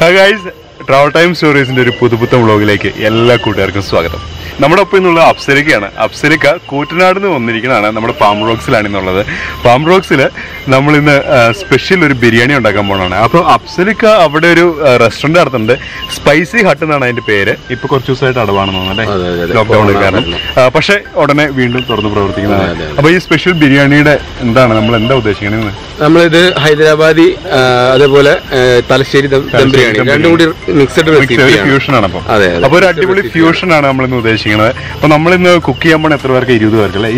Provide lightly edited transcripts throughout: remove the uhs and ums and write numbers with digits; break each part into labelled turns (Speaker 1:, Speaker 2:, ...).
Speaker 1: Guys, travel time സ്റ്റോറീസിന്റെ ഒരു പുതുപുത്തൻ വ്ളോഗിലേക്ക് എല്ലാ കൂട്ടുകാർക്കും സ്വാഗതം. നമ്മുടെ ഒപ്പം ഇന്നുള്ള അപ്സരയ്ക്കാണ്. അപ്സരയ്ക്ക കൂറ്റനാട് നിന്ന് വന്നിരിക്കുന്നതാണ്. നമ്മുടെ പാം റോക്സിലാണ് ഇന്നുള്ളത്. പാം റോക്സിൽ നമ്മൾ ഇന്ന് സ്പെഷ്യൽ ഒരു ബിരിയാണി ഉണ്ടാക്കാൻ പോകണമാണ്. അപ്പോൾ അപ്സരയ്ക്ക അവിടെ ഒരു റെസ്റ്റോറൻറ്റ് നടത്തുന്നുണ്ട്. സ്പൈസി ഹട്ട് എന്നാണ് അതിന്റെ പേര്. ഇപ്പൊ കുറച്ച് ദിവസമായിട്ട് അടവാണെന്ന് തോന്നുന്നല്ലേ, ലോക്ക്ഡൌണിൽ കാരണം. പക്ഷെ ഉടനെ വീണ്ടും തുറന്ന് പ്രവർത്തിക്കുന്നതാണ്. അപ്പൊ ഈ സ്പെഷ്യൽ ബിരിയാണിയുടെ എന്താണ് നമ്മൾ എന്താ ഉദ്ദേശിക്കുന്നത്?
Speaker 2: നമ്മളിത് ഹൈദരാബാദി അതേപോലെ തലശ്ശേരി ദം ബിരിയാണി രണ്ടും കൂടി മിക്സഡ്
Speaker 1: ഫ്യൂഷൻ ആണ്. അപ്പൊ ഒരു അടിപൊളി ഫ്യൂഷൻ ആണ് നമ്മൾ ഇന്ന് ഉദ്ദേശിക്കുന്നത്. അപ്പൊ നമ്മളിന്ന് കുക്ക് ചെയ്യാൻ പോണ എത്ര പേർക്ക്? 20 പേർക്ക് അല്ലേ?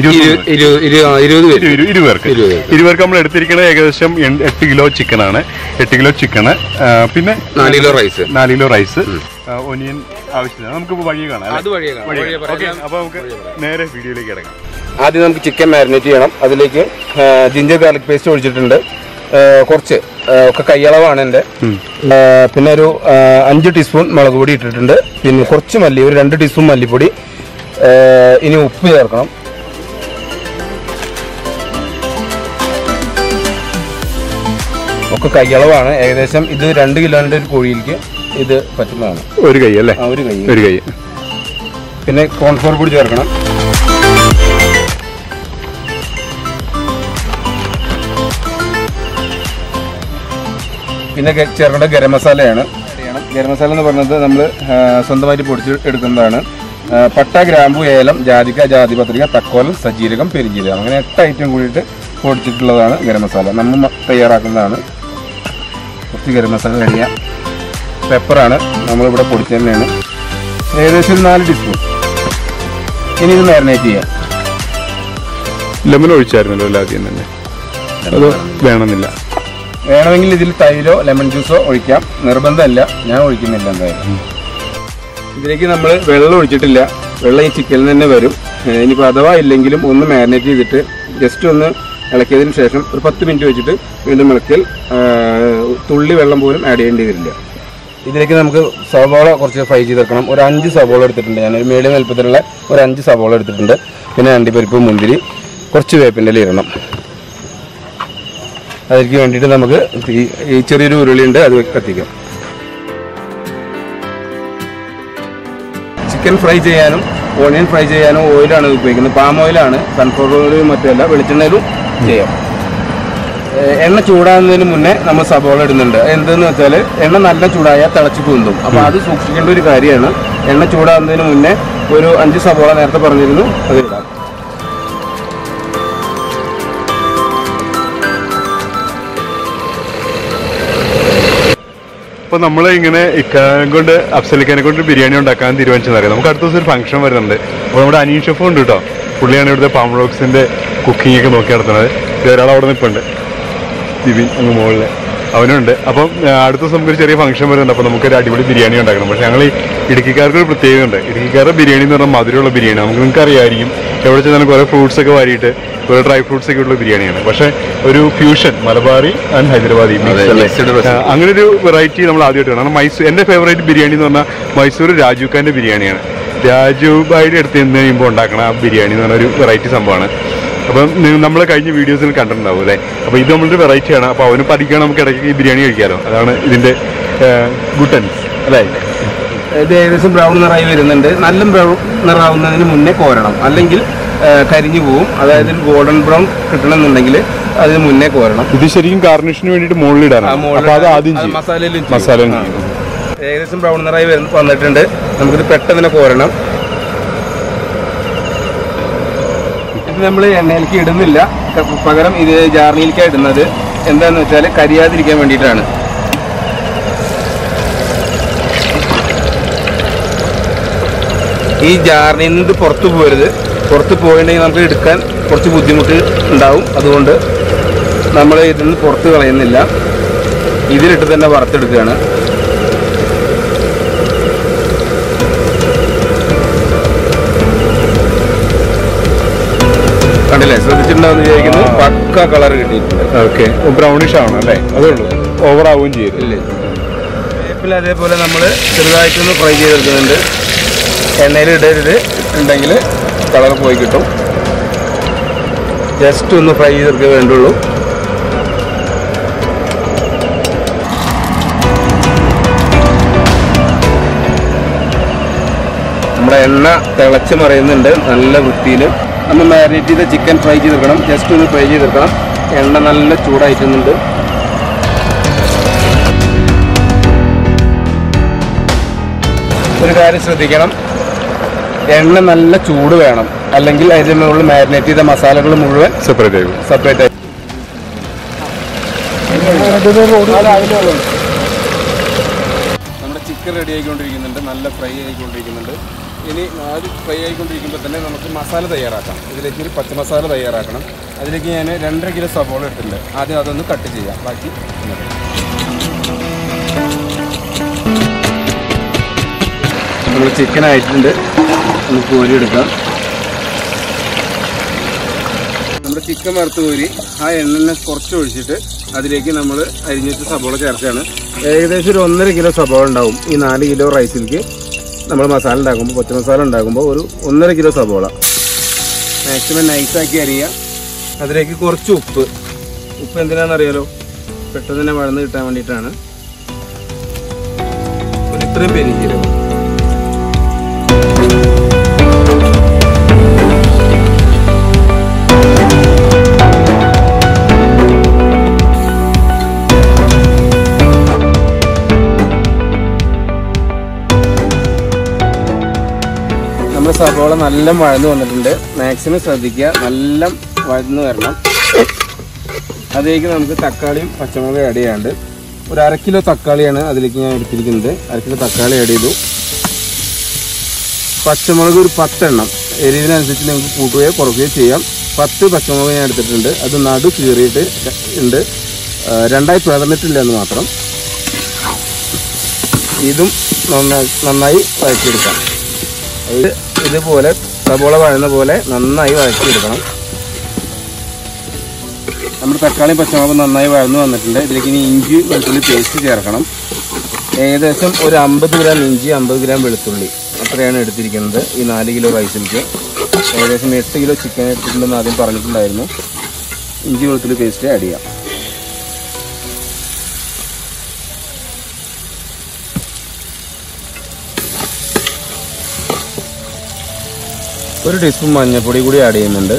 Speaker 1: 20 പേർക്ക് നമ്മൾ എടുത്തിരിക്കുന്നത് ഏകദേശം 8 കിലോ ചിക്കൻ ആണ്. 8 കിലോ ചിക്കന്, പിന്നെ 4 കിലോ റൈസ്, ഒനിയൻ ആവശ്യമില്ല. നമുക്ക് വഴി കാണാം. അപ്പൊ നമുക്ക് നേരെ വീഡിയോയിലേക്ക് കിടക്കാം.
Speaker 2: ആദ്യം നമുക്ക് ചിക്കൻ മാരിനേറ്റ് ചെയ്യണം. അതിലേക്ക് ജിഞ്ചർ ഗാർലിക് പേസ്റ്റ് ഒഴിച്ചിട്ടുണ്ട്. കുറച്ച് ഒക്കെ കൈയളവാണ് എൻ്റെ. പിന്നെ ഒരു 5 ടീസ്പൂൺ മുളക് പൊടി ഇട്ടിട്ടുണ്ട്. പിന്നെ കുറച്ച് മല്ലി, ഒരു 2 ടീസ്പൂൺ മല്ലിപ്പൊടി. ഇനി ഉപ്പ് ചേർക്കണം. ഒക്കെ കൈയളവാണ്. ഏകദേശം ഇത് 2 കിലോന്റെ ഒരു കോഴിയിലേക്ക് ഇത് പറ്റുന്നതാണ്.
Speaker 1: ഒരു കൈ അല്ലേ? ഒരു കൈ.
Speaker 2: പിന്നെ കോൺഫ്ലോർ കൂടി ചേർക്കണം. പിന്നെ ചേർക്കേണ്ട ഗരം മസാലയാണ്. ഗരം മസാല എന്ന് പറയുന്നത് നമ്മൾ സ്വന്തമായിട്ട് പൊടിച്ച് എടുക്കുന്നതാണ്. പട്ട, ഗ്രാമ്പു, ഏലം, ജാതിക്ക, ജാതിപത്രിക, തക്കോലം, സജീരകം, പെരിഞ്ജീരകം, അങ്ങനെ 8 ഐറ്റം കൂടിയിട്ട് പൊടിച്ചിട്ടുള്ളതാണ് ഗരം മസാല. നമ്മൾ തയ്യാറാക്കുന്നതാണ്. കുറച്ച് ഗരം മസാല കഴിയാം. പെപ്പറാണ് നമ്മളിവിടെ പൊടിച്ച് തന്നെയാണ്. ഏകദേശം 4 ടീസ്പൂൺ. ഇനി ഇത് മാരിനേറ്റ് ചെയ്യാം.
Speaker 1: ലെമൺ ഒഴിച്ചായിരുന്നല്ലോ ആദ്യം തന്നെ? അത് വേണമെന്നില്ല.
Speaker 2: വേണമെങ്കിൽ ഇതിൽ തൈരോ ലെമൺ ജ്യൂസോ ഒഴിക്കാം. നിർബന്ധമല്ല, ഞാൻ ഒഴിക്കുന്നില്ല എന്തായാലും. ഇതിലേക്ക് നമ്മൾ വെള്ളം ഒഴിച്ചിട്ടില്ല. വെള്ളം ഈ ചിക്കനിൽ തന്നെ വരും. ഇനിയിപ്പോൾ അഥവാ ഇല്ലെങ്കിലും ഒന്ന് മാരിനേറ്റ് ചെയ്തിട്ട് ജസ്റ്റ് ഒന്ന് ഇളക്കിയതിന് ശേഷം ഒരു 10 മിനിറ്റ് വെച്ചിട്ട് വീണ്ടും ഇളക്കിയാൽ തുള്ളി വെള്ളം പോലും ആഡ് ചെയ്യേണ്ടി വരില്ല. ഇതിലേക്ക് നമുക്ക് സവോള കുറച്ച് ഫ്രൈ ചെയ്തെടുക്കണം. ഒരു 5 സവോള എടുത്തിട്ടുണ്ട്. ഞാനൊരു മീഡിയം വലുപ്പത്തിലുള്ള ഒരു 5 സവോള എടുത്തിട്ടുണ്ട്. പിന്നെ അണ്ടിപ്പരിപ്പ്, മുന്തിരി, കുറച്ച് വേപ്പിൻ്റെ ഇല ഇടണം. അതിലേക്ക് വേണ്ടിയിട്ട് നമുക്ക് ഈ ചെറിയൊരു ഉരുളിയുണ്ട്, അത് കത്തിക്കാം. ചിക്കൻ ഫ്രൈ ചെയ്യാനും ഓണിയൻ ഫ്രൈ ചെയ്യാനും ഓയിലാണ് ഉപയോഗിക്കുന്നത്. പാം ഓയിലാണ്, സൺഫ്ലവർ ഓയിലും മറ്റല്ല, വെളിച്ചെണ്ണയിലും ചെയ്യാം. എണ്ണ ചൂടാകുന്നതിന് മുന്നേ നമ്മൾ സവോള ഇടുന്നുണ്ട്. എന്തെന്ന് വെച്ചാൽ എണ്ണ നല്ല ചൂടായാൽ തിളച്ച് കുന്തും. അപ്പോൾ അത് സൂക്ഷിക്കേണ്ട ഒരു കാര്യമാണ്. എണ്ണ ചൂടാകുന്നതിന് മുന്നേ ഒരു 5 സവോള നേരത്തെ പറഞ്ഞിരുന്നു, അത് ഇടാം.
Speaker 1: അപ്പോൾ നമ്മൾ ഇങ്ങനെ കൊണ്ട് അഫ്സലിക്കാനെ കൊണ്ട് ബിരിയാണി ഉണ്ടാക്കാൻ തീരുമാനിച്ചെന്നറിയാം. നമുക്ക് അടുത്ത ദിവസം ഒരു ഫംഗ്ഷൻ വരുന്നുണ്ട്. അപ്പോൾ നമ്മുടെ അനീൻ ഷെഫ് ഉണ്ട് കേട്ടോ. പുള്ളിയാണ് ഇവിടുത്തെ പാം റോക്സിൻ്റെ കുക്കിംഗ് ഒക്കെ നോക്കി നടത്തുന്നത്. ഒരാൾ അവിടെ നിൽപ്പുണ്ട്, ദിവി അങ്ങ് മുകളിൽ, അവനുണ്ട്. അപ്പം അടുത്ത ദിവസം നമുക്കൊരു ചെറിയ ഫംഗ്ഷൻ വരുന്നുണ്ട്. അപ്പോൾ നമുക്കൊരു അടിപൊളി ബിരിയാണി ഉണ്ടാക്കണം. പക്ഷേ ഞങ്ങൾ ഈ ഇടുക്കിക്കാർക്ക് ഒരു പ്രത്യേകത ഉണ്ട്. ഇടുക്കിക്കാരുടെ ബിരിയാണി എന്ന് പറഞ്ഞാൽ മധുരമുള്ള ബിരിയാണി. നിങ്ങൾക്ക് അറിയാമായിരിക്കും. എവിടെ ചെന്നാലും കുറേ ഫ്രൂട്ട്സ് ഒക്കെ വാരിയിട്ട് കുറേ ഡ്രൈ ഫ്രൂട്ട്സ് ഒക്കെ ഉള്ള ബിരിയാണിയാണ്. പക്ഷേ ഒരു ഫ്യൂഷൻ മലബാറി ആൻഡ് ഹൈദരാബാദി അങ്ങനെ ഒരു വെറൈറ്റി നമ്മൾ ആദ്യമായിട്ട് കാണാം. മൈസൂർ എൻ്റെ ഫേവറേറ്റ് ബിരിയാണി എന്ന് പറഞ്ഞാൽ മൈസൂർ രാജു ഖാൻ്റെ ബിരിയാണിയാണ്. രാജു ഭായിയുടെ അടുത്ത് നിന്ന് കഴിയുമ്പോൾ ഉണ്ടാക്കണം ആ ബിരിയാണി എന്ന് പറഞ്ഞൊരു വെറൈറ്റി സംഭവമാണ്. അപ്പം നമ്മൾ കഴിഞ്ഞ വീഡിയോസിൽ കണ്ടിട്ടുണ്ടാവും അല്ലേ? അപ്പോൾ ഇത് നമ്മളൊരു വെറൈറ്റിയാണ്. അപ്പോൾ അവന് പഠിക്കാൻ നമുക്ക് ഇടയ്ക്ക് ഈ ബിരിയാണി കഴിക്കാമല്ലോ. അതാണ് ഇതിൻ്റെ ഗുട്ടൻസ് അല്ലേ?
Speaker 2: ഇത് ഏകദേശം ബ്രൗൺ നിറായി വരുന്നുണ്ട്. നല്ല ബ്രൗൺ നിറാവുന്നതിന് മുന്നേ കോരണം, അല്ലെങ്കിൽ കരിഞ്ഞു പോവും. അതായത് ഗോൾഡൻ ബ്രൗൺ കിട്ടണമെന്നുണ്ടെങ്കിൽ അതിന് മുന്നേ കോരണം.
Speaker 1: ഇത് ശരിക്കും ഗാർണിഷിന് വേണ്ടിയിട്ട് മുകളിലിടാനാണ്. മസാല
Speaker 2: ഏകദേശം ബ്രൗൺ നിറായി വന്നിട്ടുണ്ട്. നമുക്കിത് പെട്ടെന്ന് കോരണം. ഇത് നമ്മൾ എണ്ണയിലേക്ക് ഇടുന്നില്ല, പകരം ഇത് ജാറിലേക്കാണ് ഇടുന്നത്. എന്താണെന്ന് വെച്ചാൽ കരിയാതിരിക്കാൻ വേണ്ടിയിട്ടാണ്. ഈ ജാറിൽ നിന്ന് ഇത് പുറത്തു പോകരുത്. പുറത്ത് പോയിട്ടുണ്ടെങ്കിൽ നമുക്ക് എടുക്കാൻ കുറച്ച് ബുദ്ധിമുട്ട് ഉണ്ടാവും. അതുകൊണ്ട് നമ്മൾ ഇതിൽ നിന്ന് പുറത്ത് കളയുന്നില്ല, ഇതിലിട്ട് തന്നെ വറുത്തെടുക്കുകയാണ്. കണ്ടില്ലേ? ശ്രദ്ധിച്ചിട്ടുണ്ടാവുമെന്ന് വിചാരിക്കുന്നു. പക്ക കളർ കിട്ടിയിട്ടുണ്ട്.
Speaker 1: ഓക്കെ, ബ്രൗണിഷ് ആവണം അല്ലേ? അതേ ഉള്ളൂ, ഓവർ ആവുകയും ചെയ്തില്ല.
Speaker 2: വേപ്പില അതേപോലെ നമ്മൾ ചെറുതായിട്ടൊന്ന് ഫ്രൈ ചെയ്തെടുക്കുന്നുണ്ട്. എണ്ണയിൽ ഇടരുത്, ഉണ്ടെങ്കിൽ കളർ പോയി കിട്ടും. ജസ്റ്റ് ഒന്ന് ഫ്രൈ ചെയ്തെടുക്കേ വേണ്ടുള്ളൂ. നമ്മുടെ എണ്ണ തിളച്ച് മറിയുന്നുണ്ട് നല്ല വൃത്തിയിൽ. നമ്മൾ മാരിനേറ്റ് ചെയ്ത ചിക്കൻ ഫ്രൈ ചെയ്തെടുക്കണം, ജസ്റ്റ് ഒന്ന് ഫ്രൈ ചെയ്തെടുക്കണം. എണ്ണ നല്ല ചൂടായിട്ടുന്നുണ്ട്. ഒരു കാര്യം ശ്രദ്ധിക്കണം, എണ്ണ നല്ല ചൂട് വേണം, അല്ലെങ്കിൽ അതിൻ്റെ മുകളിൽ മാരിനേറ്റ് ചെയ്ത മസാലകൾ മുഴുവൻ സെപ്പറേറ്റ് ആയി. നമ്മുടെ ചിക്കൻ റെഡി ആയിക്കൊണ്ടിരിക്കുന്നുണ്ട്, നല്ല ഫ്രൈ ആയിക്കൊണ്ടിരിക്കുന്നുണ്ട്. ഇനി അത് ഫ്രൈ ആയിക്കൊണ്ടിരിക്കുമ്പോൾ തന്നെ നമുക്ക് മസാല തയ്യാറാക്കാം. ഇതിലേക്ക് ഒരു പച്ചമസാല തയ്യാറാക്കണം. അതിലേക്ക് ഞാൻ 2.5 കിലോ സവോള ഇട്ടിട്ടുണ്ട്. ആദ്യം അതൊന്ന് കട്ട് ചെയ്യാം, ബാക്കി നമ്മൾ ചിക്കൻ ആയിട്ടുണ്ട്. നമുക്ക് കോരിയെടുക്കാം. നമ്മുടെ ചിക്കൻ വറുത്ത് കോരി ആ എണ്ണ കുറച്ച് ഒഴിച്ചിട്ട് അതിലേക്ക് നമ്മൾ അരിഞ്ഞിട്ട് സബോള ചേർക്കുകയാണ്. ഏകദേശം ഒരു 1.5 കിലോ സബോള ഉണ്ടാവും. ഈ 4 കിലോ റൈസിലേക്ക് നമ്മൾ മസാല ഉണ്ടാക്കുമ്പോൾ, പച്ചമസാല ഉണ്ടാക്കുമ്പോൾ ഒരു 1.5 കിലോ സബോള മാക്സിമം നൈസാക്കി അരിയുക. അതിലേക്ക് കുറച്ച് ഉപ്പ് എന്തിനാണെന്നറിയാലോ, പെട്ടെന്ന് തന്നെ വഴന്ന് കിട്ടാൻ വേണ്ടിയിട്ടാണ്. ഇത്രയും പെരിഞ്ചീരകം, സവോള നല്ല വഴന്ന് വന്നിട്ടുണ്ട്. മാക്സിമം ശ്രദ്ധിക്കുക, നല്ല വഴന്ന് വരണം. അതിലേക്ക് നമുക്ക് തക്കാളിയും പച്ചമുളകും ആഡ് ചെയ്യാണ്ട്. ഒരു 1/2 കിലോ തക്കാളിയാണ് അതിലേക്ക് ഞാൻ എടുത്തിരിക്കുന്നത്. 1/2 കിലോ തക്കാളി ആഡ് ചെയ്തു. പച്ചമുളക് ഒരു 10 എണ്ണം, എരിവിനനുസരിച്ച് നിങ്ങൾക്ക് കൂട്ടുകയോ കുറയ്ക്കുകയോ ചെയ്യാം. 10 പച്ചമുളക് ഞാൻ എടുത്തിട്ടുണ്ട്. അത് നടു കീറിയിട്ട് ഉണ്ട്, 2ആയി പിളർന്നിട്ടില്ല എന്ന് മാത്രം. ഇതും നന്നായി വഴറ്റിയെടുക്കാം. ഇതുപോലെ സബോള വഴന്ന പോലെ നന്നായി വഴറ്റിയെടുക്കണം. നമ്മുടെ തക്കാളിയും പച്ചമുളകും നന്നായി വഴന്നു വന്നിട്ടുണ്ട്. ഇതിലേക്ക് ഇനി ഇഞ്ചി വെളുത്തുള്ളി പേസ്റ്റ് ചേർക്കണം. ഏകദേശം ഒരു 50 ഗ്രാം ഇഞ്ചി, 50 ഗ്രാം വെളുത്തുള്ളി, അത്രയാണ് എടുത്തിരിക്കുന്നത് ഈ 4 കിലോ റൈസിലേക്ക്. ഏകദേശം 8 കിലോ ചിക്കൻ എടുത്തിട്ടുണ്ടെന്ന് ആദ്യം പറഞ്ഞിട്ടുണ്ടായിരുന്നു. ഇഞ്ചി വെളുത്തുള്ളി പേസ്റ്റ് ആഡ് ചെയ്യാം. ഒരു ടീസ്പൂൺ മഞ്ഞൾപ്പൊടി കൂടി ആഡ് ചെയ്യുന്നുണ്ട്.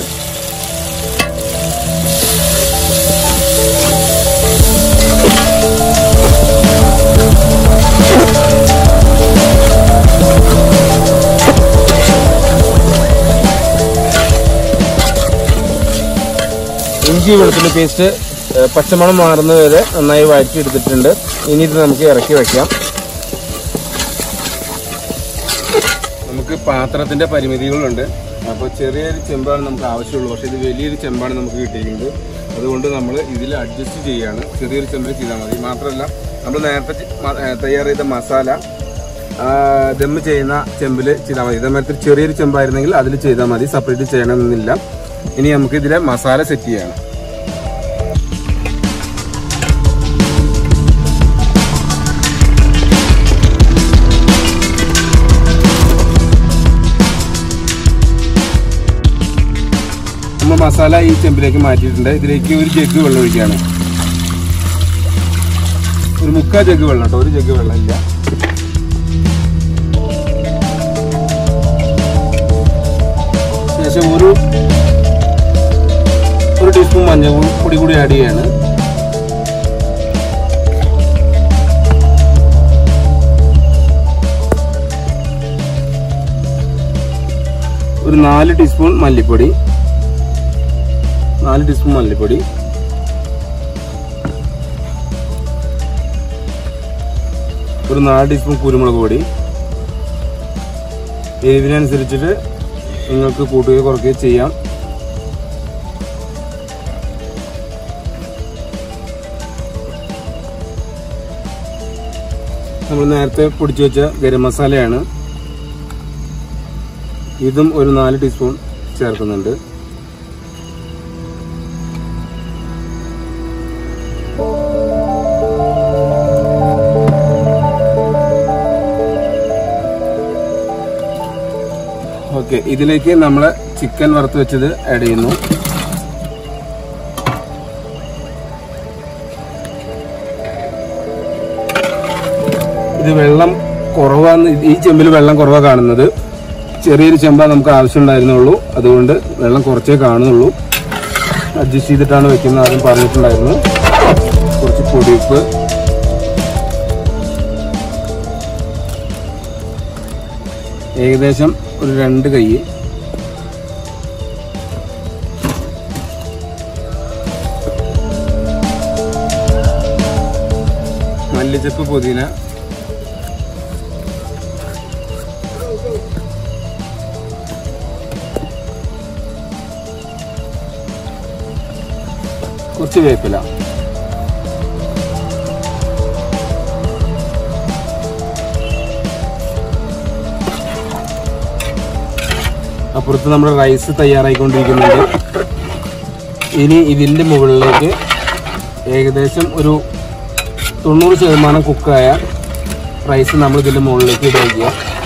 Speaker 2: ഇഞ്ചി വെളുത്തുള്ളി പേസ്റ്റ് പച്ചമണം മാറുന്നത് വരെ നന്നായി വഴറ്റിയെടുത്തിട്ടുണ്ട്. ഇനി ഇത് നമുക്ക് ഇറക്കി വയ്ക്കാം. നമുക്ക് പാത്രത്തിന്റെ പരിമിതികളുണ്ട്. അപ്പോൾ ചെറിയൊരു ചെമ്പാണ് നമുക്ക് ആവശ്യമുള്ളൂ. പക്ഷേ ഇത് വലിയൊരു ചെമ്പാണ് നമുക്ക് കിട്ടിയിരിക്കുന്നത്. അതുകൊണ്ട് നമ്മൾ ഇതിൽ അഡ്ജസ്റ്റ് ചെയ്യുകയാണ്. ചെറിയൊരു ചെമ്പിൽ ചെയ്താൽ മതി. മാത്രമല്ല നമ്മൾ നേരത്തെ തയ്യാർ ചെയ്ത മസാല ദമ്മ് ചെയ്യുന്ന ചെമ്പിൽ ചെയ്താൽ മതി. ഇതേമാതിരി ചെറിയൊരു ചെമ്പായിരുന്നെങ്കിൽ അതിൽ ചെയ്താൽ മതി, സെപ്പറേറ്റ് ചെയ്യണമെന്നില്ല. ഇനി നമുക്ക് ഇതിലെ മസാല സെറ്റ് ചെയ്യണം. മസാല ഈ ചെമ്പിലേക്ക് മാറ്റിയിട്ടുണ്ട്. ഇതിലേക്ക് ഒരു ജഗ് വെള്ളം ഒഴിക്കുകയാണ്. ഒരു 3/4 ജഗ് വെള്ളം കേട്ടോ, ഒരു ജഗ് വെള്ളം ഇല്ല. ശേഷം ഒരു ടീസ്പൂൺ മഞ്ഞൾപ്പൊടി കൂടി ആഡ് ചെയ്യാണ്. ഒരു 4 ടീസ്പൂൺ മല്ലിപ്പൊടി, 4 ടീസ്പൂൺ മല്ലിപ്പൊടി, ഒരു 4 ടീസ്പൂൺ കുരുമുളക് പൊടി. എരിവിനനുസരിച്ചിട്ട് നിങ്ങൾക്ക് കൂട്ടുകയോ കുറയ്ക്കുകയോ ചെയ്യാം. നമ്മൾ നേരത്തെ പൊടിച്ചു വെച്ച ഗരം മസാലയാണ്. ഇതും ഒരു 4 ടീസ്പൂൺ ചേർക്കുന്നുണ്ട്. ഓക്കെ, ഇതിലേക്ക് നമ്മൾ ചിക്കൻ വറുത്ത് വെച്ചത് ആഡ് ചെയ്യുന്നു. ഇത് വെള്ളം കുറവാണ്, ഈ ചെമ്പിൽ വെള്ളം കുറവാണ് കാണുന്നത്. ചെറിയൊരു ചെമ്പ നമുക്ക് ആവശ്യമുണ്ടായിരുന്നുള്ളൂ, അതുകൊണ്ട് വെള്ളം കുറച്ചേ കാണുന്നുള്ളൂ. അഡ്ജസ്റ്റ് ചെയ്തിട്ടാണ് വെക്കുന്നത്, ആദ്യം പറഞ്ഞിട്ടുണ്ടായിരുന്നു. കുറച്ച് പൊടിയുപ്പ്, ഏകദേശം ഒരു 2 കൈ. മല്ലിച്ചപ്പ്, പുതിന, കുറച്ച് വേപ്പില. അപ്പുറത്ത് നമ്മുടെ റൈസ് തയ്യാറായിക്കൊണ്ടിരിക്കുന്നുണ്ട്. ഇനി ഇതിൻ്റെ മുകളിലേക്ക് ഏകദേശം ഒരു 90% കുക്കായ റൈസ് നമ്മൾ ഇതിൻ്റെ മുകളിലേക്ക് ഇടുക.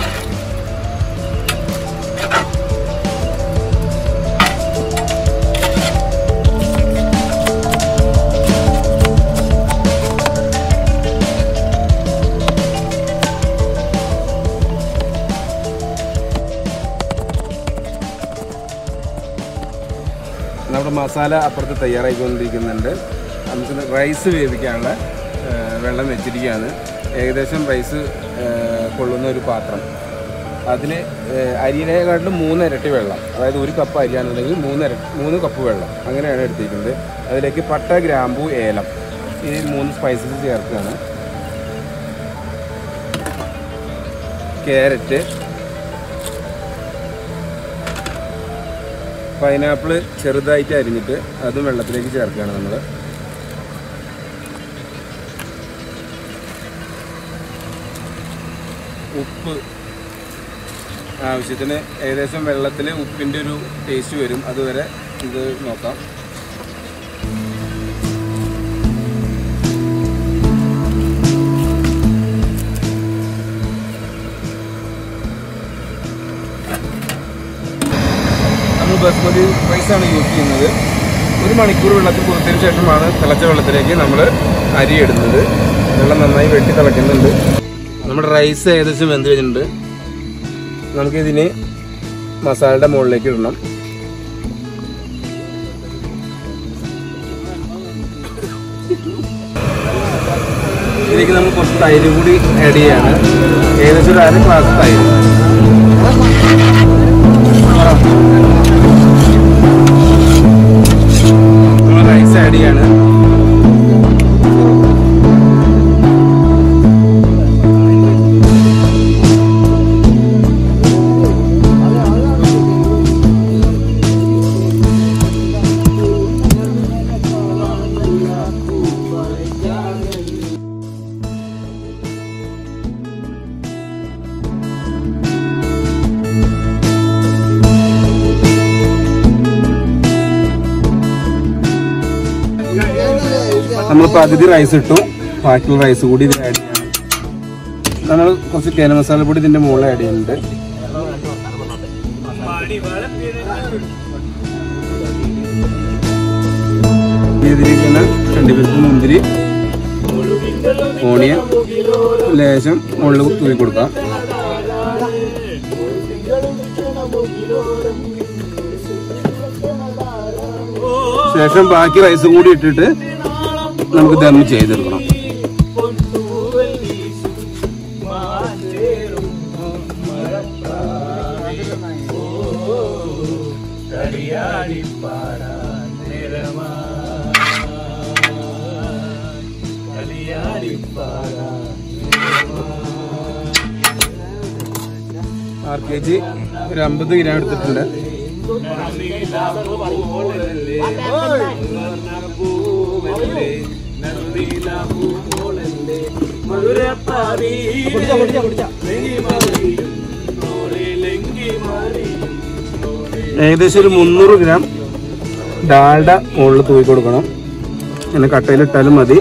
Speaker 2: നമ്മുടെ മസാല അപ്പുറത്ത് തയ്യാറായിക്കൊണ്ടിരിക്കുന്നുണ്ട്. നമുക്ക് റൈസ് വേവിക്കാനുള്ള വെള്ളം വെച്ചിരിക്കുകയാണ്. ഏകദേശം റൈസ് കൊള്ളുന്ന ഒരു പാത്രം, അതിൽ അരിയിനെക്കാട്ടിലും 3 ഇരട്ടി വെള്ളം, അതായത് 1 കപ്പ് അരിയാണെന്നുണ്ടെങ്കിൽ 3 കപ്പ് വെള്ളം, അങ്ങനെയാണ് എടുത്തിരിക്കുന്നത്. അതിലേക്ക് പട്ട, ഗ്രാമ്പൂ, ഏലം, ഈ 3 സ്പൈസസ് ചേർക്കുകയാണ്. ക്യാരറ്റ്, പൈനാപ്പിൾ ചെറുതായിട്ട് അരിഞ്ഞിട്ട് അതും വെള്ളത്തിലേക്ക് ചേർക്കുകയാണ് നമ്മൾ. ഉപ്പ് ആവശ്യത്തിന്, ഏകദേശം വെള്ളത്തിൽ ഉപ്പിൻ്റെ ഒരു ടേസ്റ്റ് വരും, അതുവരെ ഇത് നോക്കാം. നമ്മൾ ബസ്മതി റൈസാണ് യൂസ് ചെയ്യുന്നത്. 1 മണിക്കൂർ വെള്ളത്തിൽ കുതിർത്തതിന് ശേഷമാണ് തിളച്ച വെള്ളത്തിലേക്ക് നമ്മൾ അരി ഇടുന്നത്. വെള്ളം നന്നായി വെട്ടി തിളയ്ക്കുന്നുണ്ട്. നമ്മുടെ റൈസ് ഏകദേശം വെന്ത് കഴിഞ്ഞിട്ടുണ്ട്. നമുക്കിതിന് മസാലയുടെ മുകളിലേക്ക് ഇടണം. ഇതിലേക്ക് നമ്മൾ കുറച്ച് തൈര് കൂടി ആഡ് ചെയ്യാണ്. ഏകദേശം ഒരു 1/2 ഗ്ലാസ് തൈര്. നമ്മൾ റൈസ് ആഡ് ചെയ്യാണ്. നമ്മൾ പകുതി റൈസ് ഇട്ടു, ബാക്കിയുള്ള റൈസ് കൂടി ഇതിൽ ആഡ് ചെയ്യണം. നമ്മൾ കുറച്ച് ഗരം മസാല പൊടി ഇതിൻ്റെ മുകളിൽ ആഡ് ചെയ്യുന്നുണ്ട്. ഇതിലേക്ക് അണ്ടിപ്പരിപ്പ്, മുന്തിരി, ഓണിയൻ ലേശം മുകളിൽ തൂക്കി കൊടുക്കാം. ശേഷം ബാക്കി റൈസും കൂടി ഇട്ടിട്ട് നമുക്ക് ദം ചെയ്തെടുക്കണം. RKG ഒരു 50 ഗ്രാം എടുത്തിട്ടുണ്ട്. ഏകദേശം ഒരു 300 ഗ്രാം ഡാൽഡ മുകളിൽ തൂക്കി കൊടുക്കണം. പിന്നെ കട്ടയിലിട്ടാലും മതി.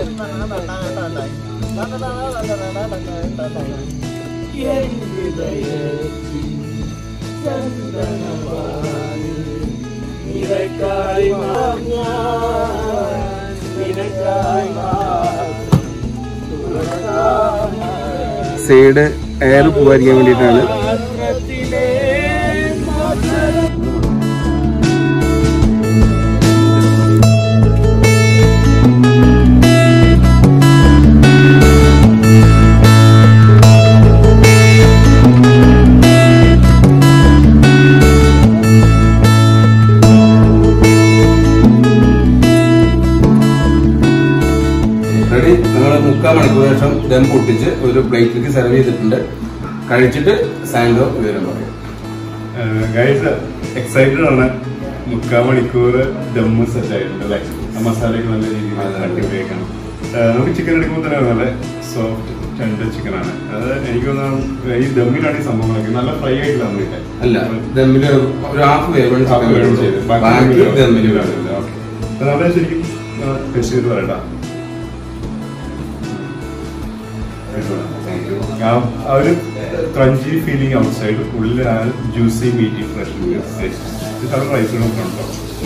Speaker 2: സൈഡ് എയർ പോകാതിരിക്കാൻ വേണ്ടിയിട്ടാണ്. ദം പൊട്ടിച്ച് ഒരു പ്ലേറ്റിലേക്ക് സെർവ് ചെയ്തിട്ടുണ്ട്. കഴിച്ചിട്ട് സാൻഡോ വിവരം പറയും.
Speaker 1: എക്സൈറ്റഡ് ആണ്. 3/4 മണിക്കൂർ ദമ്മ് സെറ്റ് ആയിട്ടുണ്ട് അല്ലേ? ആ മസാലയൊക്കെ നല്ല രീതിയിൽ ഉപയോഗിക്കണം. നമുക്ക് ചിക്കൻ എടുക്കുമ്പോൾ തന്നെ നല്ല സോഫ്റ്റ് ടെൻഡർ ചിക്കനാണ്. അത് എനിക്ക് തോന്നുന്നു ഈ ദമ്മിലാണ് ഈ സംഭവങ്ങളൊക്കെ നല്ല ഫ്രൈ ആയിട്ട് തന്നില്ല.
Speaker 2: അല്ല, ദമ്മിൽ ഒരു ഹാഫ് വേവ് ചെയ്ത് ദമ്മിൽ
Speaker 1: ഓക്കെ. നമ്മളെ ശരിക്കും ടേസ്റ്റ് ചെയ്ത് പറയട്ടാ. ആ ഒരു ക്രഞ്ചി ഫീലിംഗ് ഔട്ട് സൈഡ്, ഉള്ളിൽ ആ ജ്യൂസി മീറ്റി ഫ്രഷ് റൈസിനൊക്കെ ഉണ്ടോ?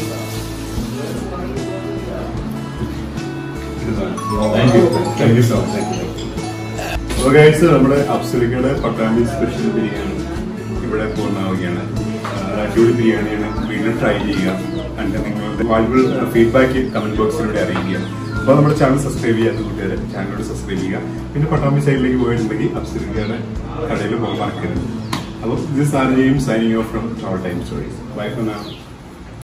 Speaker 1: Thank you so much. നമ്മുടെ അഫ്സലിക്കയുടെ പട്ടാമ്പി സ്പെഷ്യൽ ബിരിയാണി ഇവിടെ പൂർണ്ണമാവുകയാണ്. അടിപൊളി ബിരിയാണിയാണ്. വീണ്ടും ട്രൈ ചെയ്യുക. അതിന്റെ നിങ്ങളുടെ വാല്യുബിൾ ഫീഡ്ബാക്ക് കമന്റ് ബോക്സിലൂടെ അറിയിക്കുക. അപ്പോൾ നമ്മുടെ ചാനൽ സബ്സ്ക്രൈബ് ചെയ്യാത്ത കൂട്ടുകാരെ ചാനലോട് സബ്സ്ക്രൈബ് ചെയ്യുക. പിന്നെ പട്ടാമ്പി സൈഡിലേക്ക് പോയിട്ടുണ്ടെങ്കിൽ അഫ്സലിക്കയുടെ കടയിൽ പോകാൻ മറക്കരുത്. അപ്പോൾ this are James signing off from our time stories. Bye for now.